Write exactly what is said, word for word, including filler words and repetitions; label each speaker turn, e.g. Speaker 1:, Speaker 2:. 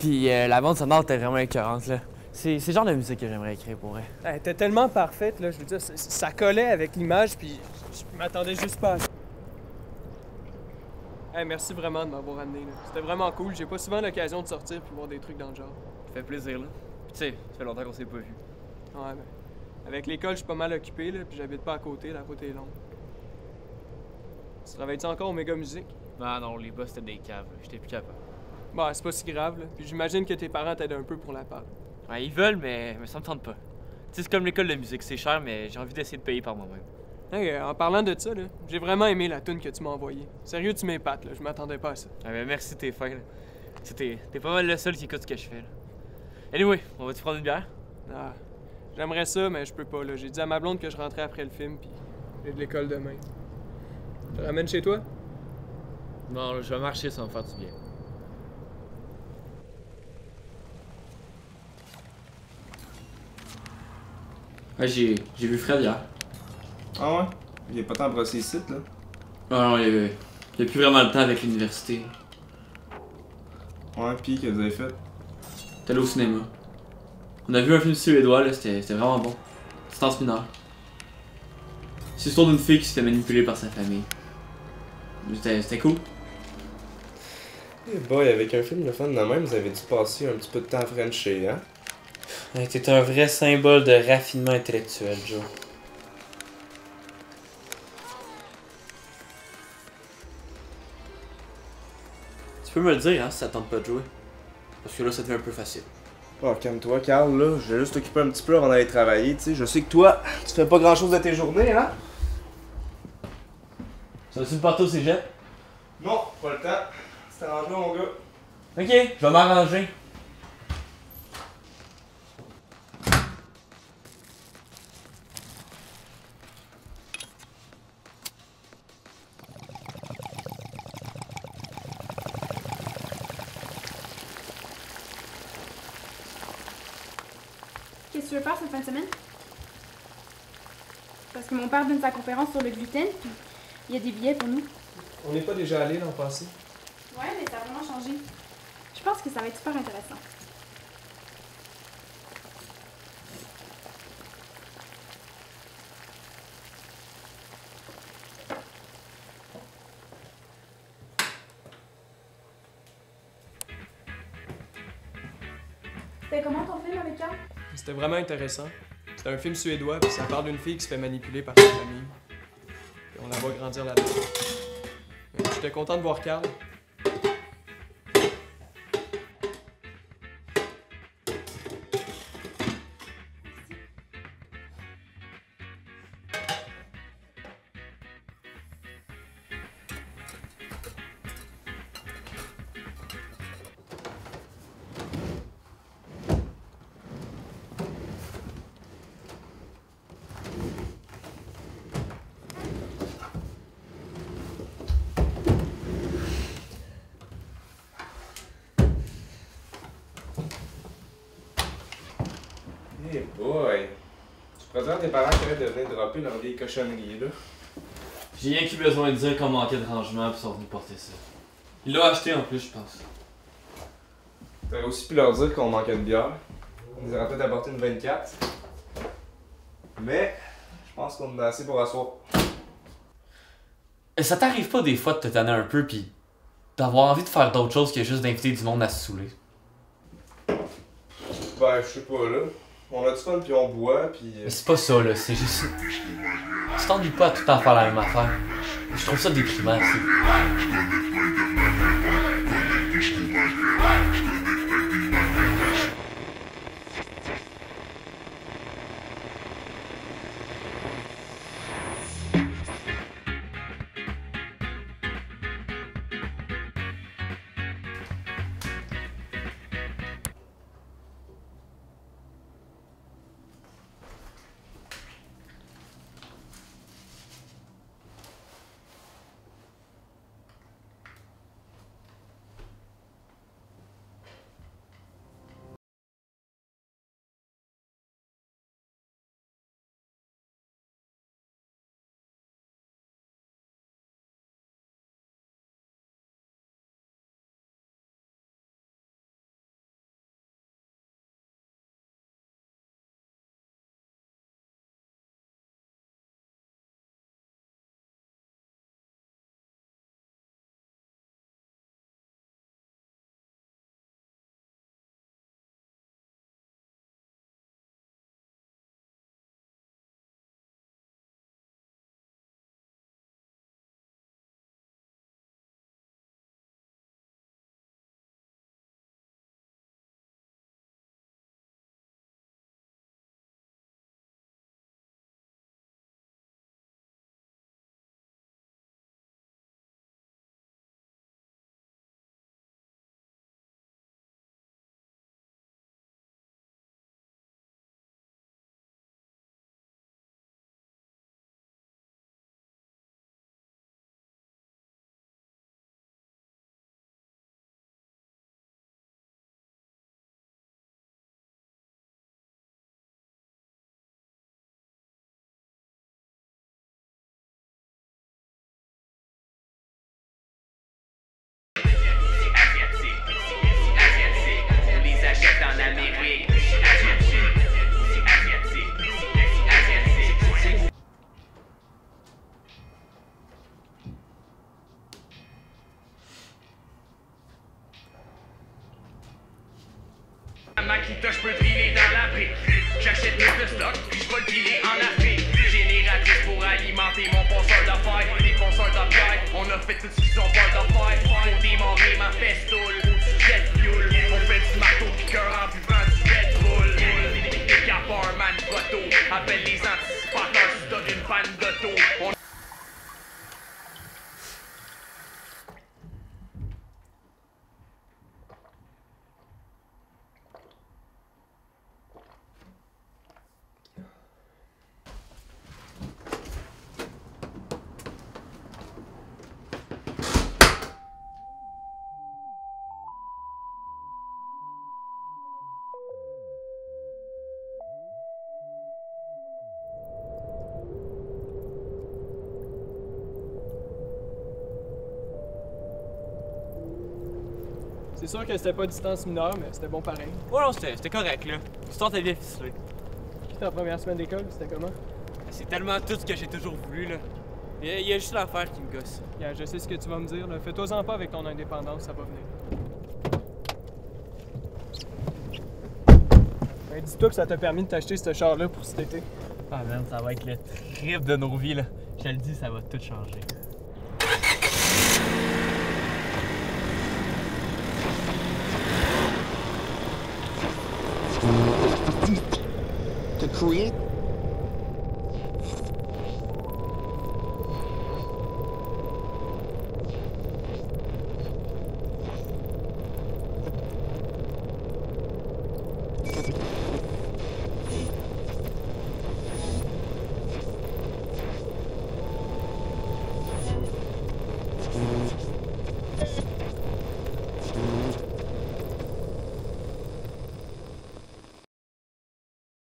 Speaker 1: Puis euh, la bande sonore était vraiment écœurante, là. C'est le genre de musique que j'aimerais écrire pour elle.
Speaker 2: Elle était tellement parfaite, là, je veux dire, ça, ça collait avec l'image, puis je m'attendais juste pas à ça. Hey, merci vraiment de m'avoir amené, là. C'était vraiment cool, j'ai pas souvent l'occasion de sortir puis voir des trucs dans le genre.
Speaker 3: Ça fait plaisir, là. Puis tu sais, ça fait longtemps qu'on s'est pas vu.
Speaker 2: Ouais, ben, avec l'école, je suis pas mal occupé, là, puis j'habite pas à côté, la route est longue. Tu travailles-tu encore au Méga Musique?
Speaker 3: Ah non, les boss, c'était des caves, j'étais plus capable.
Speaker 2: Bon, c'est pas si grave, là. Puis j'imagine que tes parents t'aident un peu pour la part.
Speaker 3: Ouais, ils veulent, mais, mais ça me tente pas. Tu sais, c'est comme l'école de musique, c'est cher, mais j'ai envie d'essayer de payer par moi-même.
Speaker 2: Hey, euh, en parlant de ça, là, j'ai vraiment aimé la tune que tu m'as envoyée. Sérieux, tu m'épates, là, je m'attendais pas à ça.
Speaker 3: Ah ben merci, t'es fin, là. Tu sais, t'es pas mal le seul qui écoute ce que je fais, là. Anyway, on va-tu prendre une bière?
Speaker 2: Ah, j'aimerais ça, mais je peux pas, là. J'ai dit à ma blonde que je rentrais après le film, puis j'ai de l'école demain. Je te ramène chez toi?
Speaker 3: Non, là, je vais marcher, ça va me faire du bien.
Speaker 4: Ouais, j'ai vu Fred hier.
Speaker 5: Ah ouais? Il est pas tant brossé ici, là?
Speaker 4: Ah non, il y a, il y a plus vraiment le temps avec l'université.
Speaker 5: Ouais, pis que vous avez fait?
Speaker 4: T'es allé au cinéma. On a vu un film suédois, là, c'était vraiment bon. C'était en mineur. C'est l'histoire d'une fille qui se fait manipuler par sa famille. C'était cool.
Speaker 5: Eh boy, avec un film de fun de même, vous avez dû passer un petit peu de temps à Frencher, hein?
Speaker 6: Ouais, t'es un vrai symbole de raffinement intellectuel, Joe.
Speaker 4: Tu peux me le dire, hein, si ça tente pas de jouer. Parce que là, ça devient un peu facile.
Speaker 5: Oh, calme-toi, Carl, là. Je vais juste t'occuper un petit peu avant d'aller travailler, tu sais. Je sais que toi, tu fais pas grand-chose de tes journées, hein?
Speaker 4: Ça va-tu me partir au cégep?
Speaker 5: Non, pas le temps. C'est arrangé, mon gars.
Speaker 4: Ok, je vais m'arranger.
Speaker 7: Qu'est-ce que tu veux faire cette fin de semaine? Parce que mon père donne sa conférence sur le gluten, puis il y a des billets pour nous.
Speaker 2: On n'est pas déjà allé l'an passé?
Speaker 7: Ouais, mais ça a vraiment changé. Je pense que ça va être super intéressant. C'était comment ton film avec Carl?
Speaker 2: C'était vraiment intéressant. C'est un film suédois, puis ça parle d'une fille qui se fait manipuler par sa famille. Et on la voit grandir là-dedans. Euh, J'étais content de voir Carl.
Speaker 5: Hey boy! Tu préfères tes parents qui arrêtent de venir dropper leur vieille cochonnerie, là?
Speaker 4: J'ai rien que besoin de dire qu'on manquait de rangement puis ils sont venus porter ça. Il l'a acheté en plus, je pense.
Speaker 5: T'aurais aussi pu leur dire qu'on manquait de bière. On nous aurait peut-être apporté une vingt-quatre. Mais, je pense qu'on en a assez pour asseoir.
Speaker 4: Et ça t'arrive pas des fois de te tanner un peu pis d'avoir envie de faire d'autres choses que juste d'inviter du monde à se saouler?
Speaker 5: Ben, je sais pas, là. On a du fun pis on boit pis...
Speaker 4: Mais c'est pas ça, là, c'est juste... Tu t'ennuies pas à tout le temps faire la même affaire. Je trouve ça déprimant, c'est...
Speaker 8: Makita, je peux driller dans la brique. J'achète plus de stock, puis je vais le filer en Afrique. Génératrice pour alimenter mon fonceur d'affaires. Les fonceurs d'affaires, on a fait tout ce qu'ils ont peur d'affaires. Faut démarrer ma festoule, jet fuel. On fait du marteau piqueur en buvant du Red Bull. Des capeurs, man, photo. Appelle les anticipateurs si t'as une panne d'auto. On...
Speaker 2: C'est sûr que c'était pas distance mineure, mais c'était bon pareil.
Speaker 3: Ouais, non, c'était c'était correct, là. L'histoire était bien ficelée.
Speaker 2: Puis ta première semaine d'école, c'était comment?
Speaker 3: C'est tellement tout ce que j'ai toujours voulu, là. Il y a, il y a juste l'affaire qui me gosse.
Speaker 2: Yeah, je sais ce que tu vas me dire, là. Fais-toi-en pas avec ton indépendance, ça va venir. Ben, dis-toi que ça t'a permis de t'acheter ce char-là pour cet été.
Speaker 3: Ah, man, ça va être le trip de nos vies, là. Je te le dis, ça va tout changer.
Speaker 9: To create